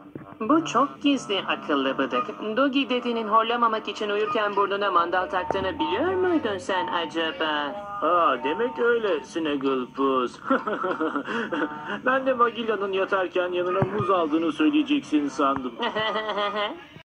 Bu çok gizli akıllı bıdık. Dogi dediğinin horlamamak için uyurken burnuna mandal taktığını biliyor muydun sen acaba? Demek öyle Snagglepuss. Ben de Magilla'nın yatarken yanına muz aldığını söyleyeceksin sandım.